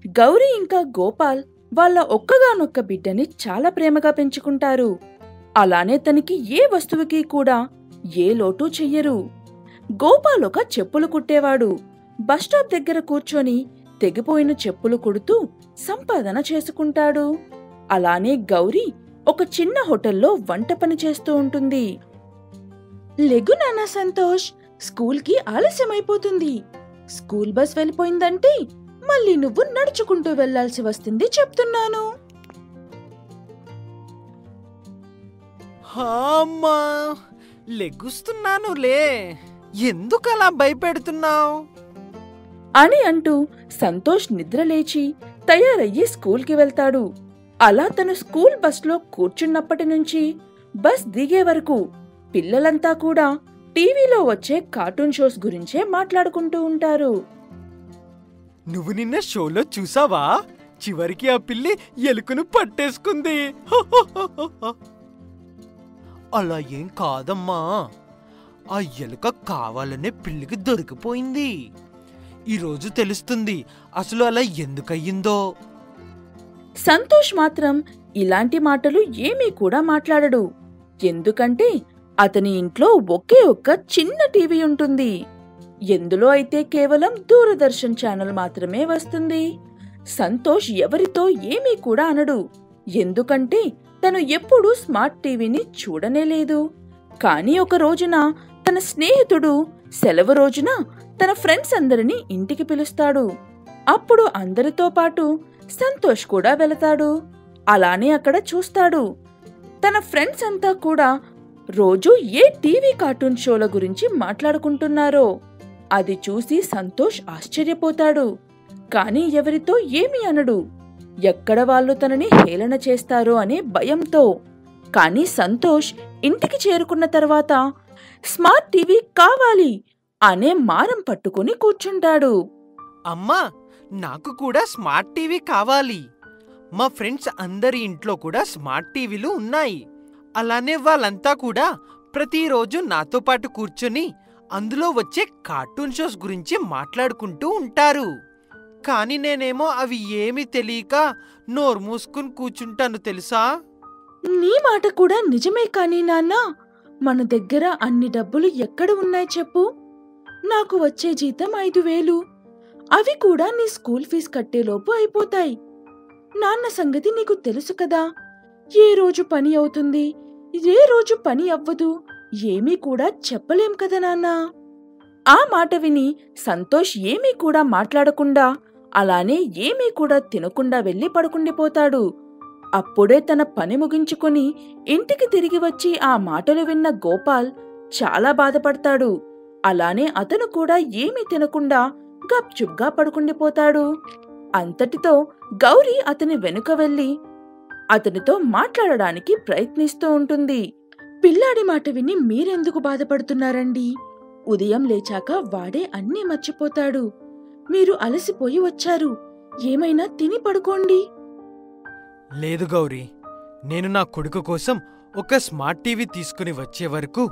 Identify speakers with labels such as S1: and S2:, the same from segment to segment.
S1: గౌరీ ఇంకా గోపాల్ వాళ్ళ ఒక్కగానొక్క బిడ్డని చాలా ప్రేమగా పెంచుకుంటారు. అలానే తనకి ఏ వస్తువుకి కూడా ఏ లోటు చెయ్యరు. గోపాల్ ఒక చెప్పులు కుట్టేవాడు. బస్టాప్ దగ్గర కూర్చొని తెగిపోయిన చెప్పులు కుడుతూ సంపాదన చేసుకుంటాడు. అలానే గౌరీ ఒక చిన్న హోటల్లో వంట పని చేస్తూ ఉంటుంది. లెగు నాన్న సంతోష్, స్కూల్కి ఆలస్యమైపోతుంది. స్కూల్ బస్ వెళ్ళిపోయిందంటే మళ్ళీ నువ్వు నడుచుకుంటూ వెళ్లాల్సి వస్తుంది చెప్తున్నాను.
S2: అమ్మా, లెగుస్తున్నానులే, ఎందుకలా భయపెడుతున్నావు
S1: అని అంటూ సంతోష్ నిద్రలేచి తయారయ్యి స్కూల్కి వెళ్తాడు. అలా తను స్కూల్ బస్లో కూర్చున్నప్పటి నుంచి బస్ దిగే వరకు పిల్లలంతా కూడా టీవీలో వచ్చే కార్టూన్ షోస్ గురించే మాట్లాడుకుంటూ ఉంటారు.
S2: నువ్వు నిన్న షోలో చూసావా? చివరికి ఆ పిల్లి ఎలుకను పట్టేసుకుంది. అలా ఏం కాదమ్మా, ఆ ఎలుక కావాలనే పిల్లికి దొరికిపోయింది. ఈరోజు తెలుస్తుంది అసలు అలా ఎందుకయ్యిందో.
S1: సంతోష్ మాత్రం ఇలాంటి మాటలు ఏమీ కూడా మాట్లాడడు. ఎందుకంటే అతని ఇంట్లో ఒకే ఒక్క చిన్న టీవీ ఉంటుంది. ఎందులో అయితే కేవలం దూరదర్శన్ ఛానల్ మాత్రమే వస్తుంది. సంతోష్ ఎవరితో ఏమీ కూడా అనడు. ఎందుకంటే తను ఎప్పుడూ స్మార్ట్ టీవీని చూడనేలేదు. కానీ ఒక రోజున తన స్నేహితుడు సెలవు రోజున తన ఫ్రెండ్స్ అందరినీ ఇంటికి పిలుస్తాడు. అప్పుడు అందరితో పాటు సంతోష్ కూడా వెళతాడు. అలానే అక్కడ చూస్తాడు తన ఫ్రెండ్స్ అంతా కూడా రోజు ఏ టీవీ కార్టూన్ షోల గురించి మాట్లాడుకుంటున్నారో. అది చూసి సంతోష్ ఆశ్చర్యపోతాడు. కానీ ఎవరితో ఏమీ అనడు. ఎక్కడ వాళ్ళు తనని హేళన చేస్తారో అనే భయంతో. కానీ సంతోష్ ఇంటికి చేరుకున్న తర్వాత స్మార్ట్ టీవీ కావాలి అనే మారం పట్టుకుని కూర్చుంటాడు.
S2: అమ్మా, నాకు కూడా స్మార్ట్ టీవీ కావాలి. మా ఫ్రెండ్స్ అందరి ఇంట్లో కూడా స్మార్ట్ టీవీలు ఉన్నాయి. అలానే వాళ్ళంతా కూడా ప్రతిరోజు నాతో పాటు కూర్చొని అందులో వచ్చే కార్టూన్ షోస్ గురించి మాట్లాడుకుంటూ ఉంటారు. కానీ నేనేమో అవి ఏమీ తెలియక నోరు మూసుకుని కూర్చుంటాను తెలుసా.
S1: నీ మాట కూడా నిజమే. కానీ నాన్న, మన దగ్గర అన్ని డబ్బులు ఎక్కడ ఉన్నాయి చెప్పు? నాకు వచ్చే జీతం 5,000. అవి కూడా నీ స్కూల్ ఫీజు కట్టేలోపు అయిపోతాయి. నాన్న సంగతి నీకు తెలుసు కదా. ఏ రోజు పని అవుతుంది, ఏ రోజు పని అవ్వదు, ఏమీ కూడా చెప్పలేం కదా నాన్న. ఆ మాట విని సంతోష్ ఏమీ కూడా మాట్లాడకుండా అలానే ఏమీ కూడా తినకుండా వెళ్లి పడుకుండిపోతాడు. అప్పుడే తన పని ముగించుకుని ఇంటికి తిరిగి వచ్చి ఆ మాటలు విన్న గోపాల్ చాలా బాధపడతాడు. అలానే అతను కూడా ఏమీ తినకుండా గప్చుప్గా పడుకుండిపోతాడు. అంతటితో గౌరీ అతని వెనుక వెళ్లి అతనితో మాట్లాడడానికి ప్రయత్నిస్తూ ఉంటుంది. పిల్లాడి మాట విని మీరెందుకు బాధపడుతున్నారండి? ఉదయం లేచాక వాడే అన్నీ మర్చిపోతాడు. మీరు అలసిపోయి వచ్చారు, ఏమైనా తిని పడుకోండి.
S2: లేదు గౌరీ, నేను నా కొడుకు కోసం ఒక స్మార్ట్ టీవీ తీసుకుని వచ్చే వరకు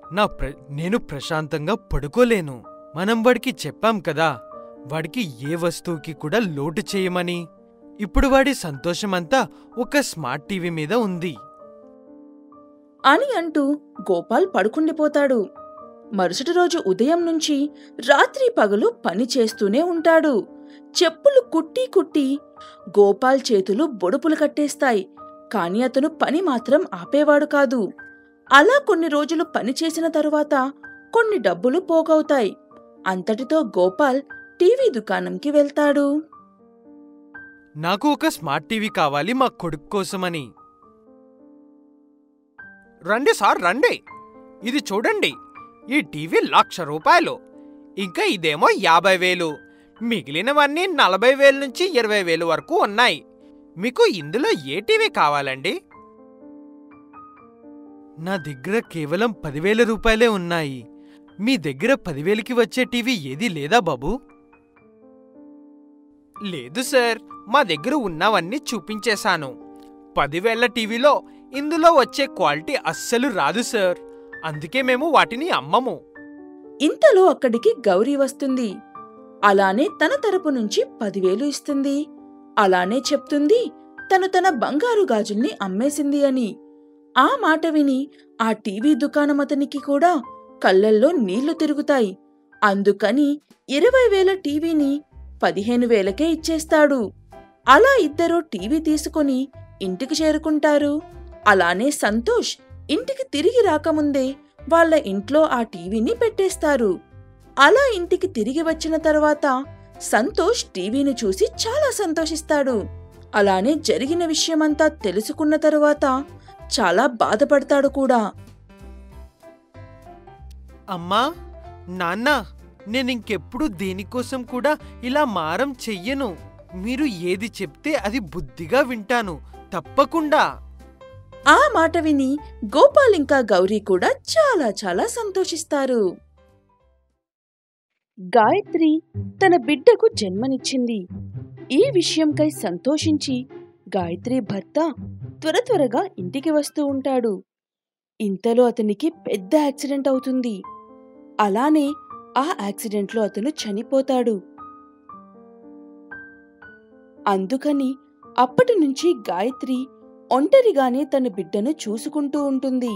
S2: నేను ప్రశాంతంగా పడుకోలేను. మనం వాడికి చెప్పాం కదా, వాడికి ఏ వస్తువుకి కూడా లోటు చేయమని. ఇప్పుడు వాడి సంతోషమంతా ఒక స్మార్ట్ టీవీ మీద ఉంది
S1: అని అంటూ గోపాల్ పడుకుండిపోతాడు. మరుసటి రోజు ఉదయం నుంచి రాత్రి పగలు పని చేస్తూనే ఉంటాడు. చెప్పులు కుట్టి కుట్టి గోపాల్ చేతులు బొడుపులు కట్టేస్తాయి. కాని అతను పని మాత్రం ఆపేవాడు కాదు. అలా కొన్ని రోజులు పనిచేసిన తరువాత కొన్ని డబ్బులు పోగవుతాయి. అంతటితో గోపాల్ టీవీ దుకాణంకి వెళ్తాడు.
S2: నాకు ఒక స్మార్ట్ టీవీ కావాలి మా కొడుకు కోసమని. రండి సార్ రండి, ఇది చూడండి, ఈ టీవీ 1,00,000 రూపాయలు, ఇంకా ఇదేమో 50,000, మిగిలినవన్నీ 40,000 నుంచి 20,000 వరకు ఉన్నాయి. మీకు ఇందులో ఏ టీవీ కావాలండి? నా దగ్గర కేవలం 10,000 రూపాయలే ఉన్నాయి. మీ దగ్గర 10,000కి వచ్చే టీవీ ఏదీ లేదా బాబూ? లేదు సార్, మా దగ్గర ఉన్నవన్నీ చూపించేశాను. 10,000 టీవీలో ఇందులో వచ్చే క్వాలిటీ అస్సలు రాదు సార్. అందుకే మేము వాటిని అమ్మము.
S1: ఇంతలో అక్కడికి గౌరీ వస్తుంది. అలానే తన తరపు నుంచి 10,000 ఇస్తుంది. అలానే చెప్తుంది తను తన బంగారు గాజుల్ని అమ్మేసింది అని. ఆ మాట విని ఆ టీవీ దుకాణం అతనికి కూడా కళ్ళల్లో నీళ్లు తిరుగుతాయి. అందుకని 20,000 టీవీని 15,000కే ఇచ్చేస్తాడు. అలా ఇద్దరూ టీవీ తీసుకుని ఇంటికి చేరుకుంటారు. అలానే సంతోష్ ఇంటికి తిరిగి రాకముందే వాళ్ళ ఇంట్లో ఆ టీవీని పెట్టేస్తారు. అలా ఇంటికి తిరిగి వచ్చిన తర్వాత సంతోష్ టీవీని చూసి చాలా సంతోషిస్తాడు. అలానే జరిగిన విషయమంతా తెలుసుకున్న తరువాత చాలా బాధపడతాడు కూడా.
S2: అమ్మా, నాన్న, నేనింకెప్పుడు దేనికోసం కూడా ఇలా మారం చెయ్యను. మీరు ఏది చెప్తే అది బుద్ధిగా వింటాను, తప్పకుండా.
S1: ఆ మాట విని గోపాల్ ఇంకా గౌరీ కూడా చాలా చాలా సంతోషిస్తారు. గాయత్రి తన బిడ్డకు జన్మనిచ్చింది. ఈ విషయంకై సంతోషించి గాయత్రి భర్త త్వరగా ఇంటికి వస్తూ ఉంటాడు. ఇంతలో అతనికి పెద్ద యాక్సిడెంట్ అవుతుంది. అలానే ఆ యాక్సిడెంట్లో అతను చనిపోతాడు. అందుకని అప్పటి నుంచి గాయత్రి ఒంటరిగానే తన బిడ్డను చూసుకుంటూ ఉంటుంది.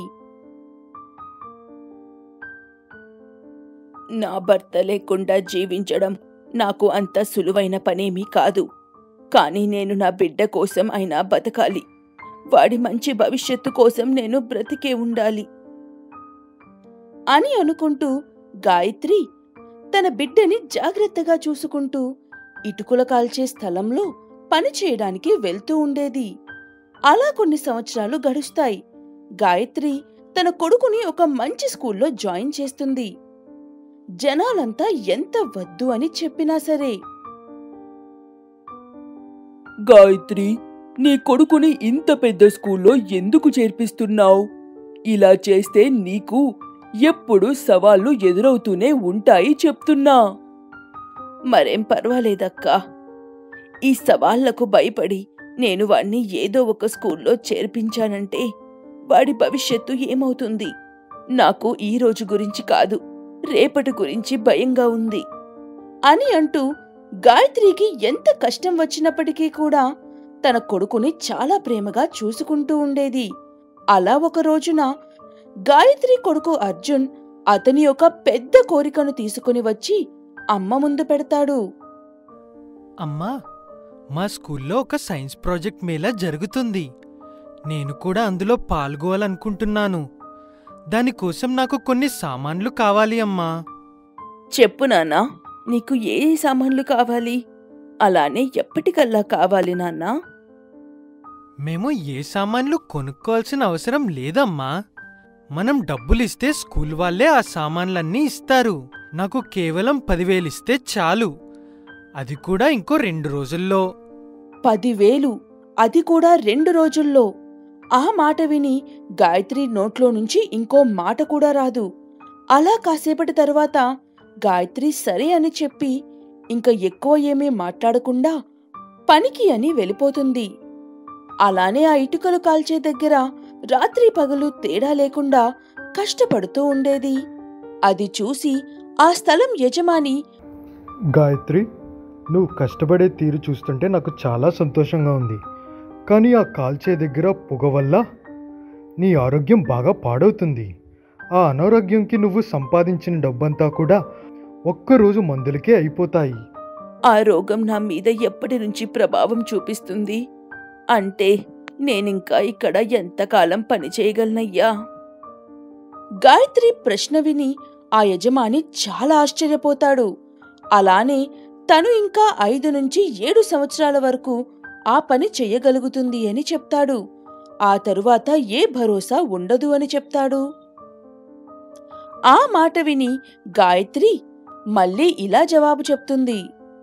S1: నా భర్త లేకుండా జీవించడం నాకు అంత సులువైన పనేమీ కాదు. కానీ నేను నా బిడ్డ కోసం అయినా బతకాలి. వాడి మంచి భవిష్యత్తు కోసం నేను బ్రతికే ఉండాలి అని అనుకుంటూ గాయత్రి తన బిడ్డని జాగ్రత్తగా చూసుకుంటూ ఇటుకలు కాల్చే స్థలంలో పని చేయడానికి వెళ్తూ ఉండేది. అలా కొన్ని సంవత్సరాలు గడుస్తాయి. గాయత్రి తన కొడుకుని ఒక మంచి స్కూల్లో జాయిన్ చేస్తుంది. జనాలంతా ఎంత వద్దు అని చెప్పినా సరే, గాయత్రి, నీ కొడుకుని ఇంత పెద్ద స్కూల్లో ఎందుకు చేర్పిస్తున్నావు? ఇలా చేస్తే నీకు ఎప్పుడు సవాళ్లు ఎదురవుతూనే ఉంటాయి చెప్తున్నా. మరేం పర్వాలేదక్కా. ఈ సవాళ్లకు భయపడి నేను వాణ్ణి ఏదో ఒక స్కూల్లో చేర్పించానంటే వాడి భవిష్యత్తు ఏమవుతుంది? నాకు ఈ రోజు గురించి కాదు, రేపటి గురించి భయంగా ఉంది అని అంటూ గాయత్రికి ఎంత కష్టం వచ్చినప్పటికీ కూడా తన కొడుకుని చాలా ప్రేమగా చూసుకుంటూ ఉండేది. అలా ఒక రోజున గాయత్రి కొడుకు అర్జున్ అతని ఒక పెద్ద కోరికను తీసుకుని వచ్చి అమ్మ ముందు పెడతాడు.
S2: అమ్మా, మా స్కూల్లో ఒక సైన్స్ ప్రాజెక్ట్ మేళా జరుగుతుంది. నేను కూడా అందులో పాల్గొవాలనుకుంటున్నాను. దానికోసం నాకు కొన్ని సామాన్లు కావాలి అమ్మా.
S1: చెప్పు నాన్నా, నీకు ఏ సామాన్లు కావాలి? అలానే ఎప్పటికల్లా కావాలి నాన్నా?
S2: మేము ఏ సామాన్లు కొనుక్కోవాల్సిన అవసరం లేదమ్మా. మనం డబ్బులిస్తే స్కూల్ వాళ్ళే ఆ సామాన్లన్నీ ఇస్తారు. నాకు కేవలం 10,000 ఇస్తే చాలు. అది కూడా ఇంకో 2 రోజుల్లో.
S1: 10,000? అది కూడా 2 రోజుల్లో? ఆ మాట విని గాయత్రి నోట్లో నుంచి ఇంకో మాట కూడా రాదు. అలా కాసేపటి తరువాత గాయత్రి సరే అని చెప్పి ఇంక ఎక్కువ ఏమీ మాట్లాడకుండా పనికి అని వెళ్ళిపోతుంది. అలానే ఆ ఇటుకలు కాల్చే దగ్గర రాత్రి పగలు తేడా లేకుండా కష్టపడుతూ ఉండేది. అది చూసి ఆ స్థలం యజమాని,
S3: గాయత్రి, నువ్వు కష్టపడే తీరు చూస్తుంటే నాకు చాలా సంతోషంగా ఉంది. కానీ ఆ కాల్చే దగ్గర పొగ వల్ల నీ ఆరోగ్యం బాగా పాడవుతుంది. ఆ అనారోగ్యంకి నువ్వు సంపాదించిన డబ్బంతా కూడా ఒక్కరోజు మందులకే అయిపోతాయి.
S1: ఆ రోగం నా మీద ఎప్పటి నుంచి ప్రభావం చూపిస్తుంది? అంటే నేనింకా ఇక్కడ ఎంతకాలం పని చేయగలనయ్యా? గాయత్రి ప్రశ్న విని ఆ యజమాని చాలా ఆశ్చర్యపోతాడు. అలానే తను ఇంకా 5 నుంచి 7 సంవత్సరాల వరకు ఆ పని చెయ్యగలుగుతుంది అని చెప్తాడు. ఆ తరువాత ఏ భరోసా ఉండదు అని చెప్తాడు. ఆ మాట విని గాయత్రి మళ్ళీ ఇలా జవాబు చెప్తుంది.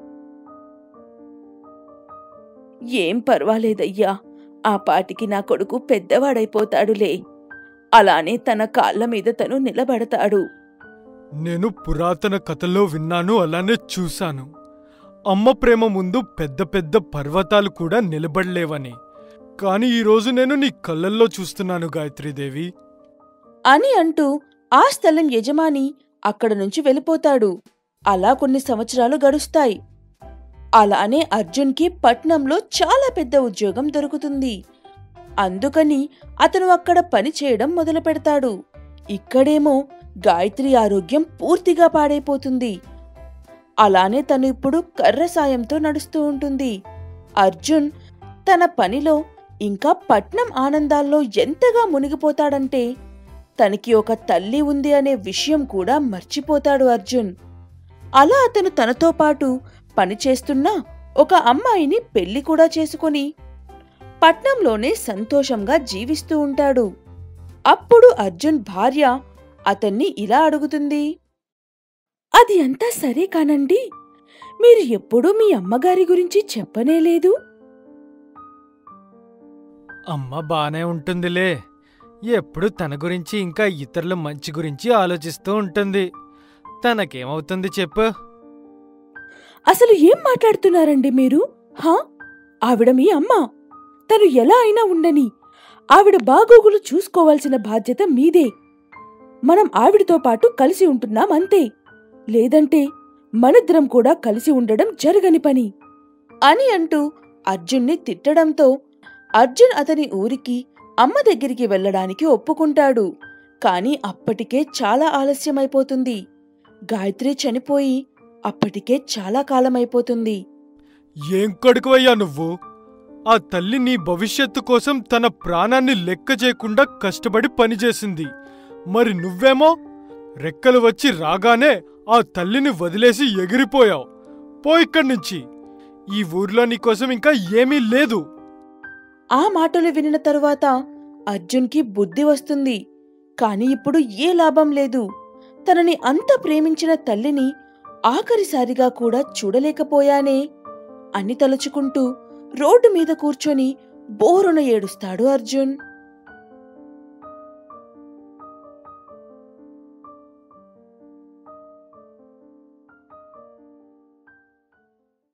S1: ఏం పర్వాలేదయ్యా, ఆ పాటికి నా కొడుకు పెద్దవాడైపోతాడులే. అలానే తన కాళ్ల మీద తను నిలబడతాడు.
S2: నేను పురాతన కథల్లో విన్నాను, అలానే చూశాను. అమ్మ ప్రేమ ముందు పెద్ద పెద్ద పర్వతాలు కూడా నిలబడలేవని. కాని ఈరోజు నేను నీ కళ్ళల్లో చూస్తున్నాను గాయత్రీదేవి
S1: అని అంటూ ఆ స్థలం యజమాని అక్కడ నుంచి వెళ్ళిపోతాడు. అలా కొన్ని సంవత్సరాలు గడుస్తాయి. అలానే అర్జున్కి పట్నంలో చాలా పెద్ద ఉద్యోగం దొరుకుతుంది. అందుకని అతను అక్కడ పని చేయడం మొదలు పెడతాడు. ఇక్కడేమో గాయత్రి ఆరోగ్యం పూర్తిగా పాడైపోతుంది. అలానే తను ఇప్పుడు కర్ర సాయంతో నడుస్తూ ఉంటుంది. అర్జున్ తన పనిలో ఇంకా పట్నం ఆనందాల్లో ఎంతగా మునిగిపోతాడంటే తనకి ఒక తల్లి ఉంది అనే విషయం కూడా మర్చిపోతాడు అర్జున్. అలా అతను తనతో పాటు పనిచేస్తున్న ఒక అమ్మాయిని పెళ్లి కూడా చేసుకొని పట్నంలోనే సంతోషంగా జీవిస్తూ ఉంటాడు. అప్పుడు అర్జున్ భార్య అతన్ని ఇలా అడుగుతుంది, అది అంతా సరే కానండి, మీరు ఎప్పుడూ మీ అమ్మగారి గురించి చెప్పనేలేదు.
S2: అమ్మ బానే ఉంటుందిలే. ఎప్పుడు తన గురించి ఇంకా ఇతరుల మంచి గురించి ఆలోచిస్తూ ఉంటుంది. తనకేమవుతుంది చెప్పు?
S1: అసలు ఏం మాట్లాడుతున్నారండి మీరు? ఆవిడ మీ అమ్మ. తను ఎలా అయినా ఉండని, ఆవిడ బాగోగులు చూసుకోవాల్సిన బాధ్యత మీదే. మనం ఆవిడతో పాటు కలిసి ఉంటున్నాం అంతే. లేదంటే మనిద్దరం కూడా కలిసి ఉండడం జరగని పని అని అంటూ అర్జున్ని తిట్టడంతో అర్జున్ అతని ఊరికి అమ్మ దగ్గరికి వెళ్లడానికి ఒప్పుకుంటాడు. కాని అప్పటికే చాలా ఆలస్యమైపోతుంది. గాయత్రి చనిపోయి అప్పటికే చాలా కాలమైపోతుంది.
S4: ఏం కడుకువయ్యా నువ్వు? ఆ తల్లి నీ భవిష్యత్తు కోసం తన ప్రాణాన్ని లెక్క చేయకుండా కష్టపడి పనిచేసింది. మరి నువ్వేమో రెక్కలు వచ్చి రాగానే ఆ తల్లిని వదిలేసి ఎగిరిపోయావు. పో ఇక్కడి నుంచి. ఈ ఊర్లో నీకోసం ఇంకా ఏమీ లేదు.
S1: ఆ మాటలు వినిన తరువాత అర్జున్కి బుద్ధి వస్తుంది. కాని ఇప్పుడు ఏ లాభం లేదు. తనని అంత ప్రేమించిన తల్లిని ఆఖరిసారిగా కూడా చూడలేకపోయానే అని తలుచుకుంటూ రోడ్డు మీద కూర్చొని బోరున ఏడుస్తాడు అర్జున్.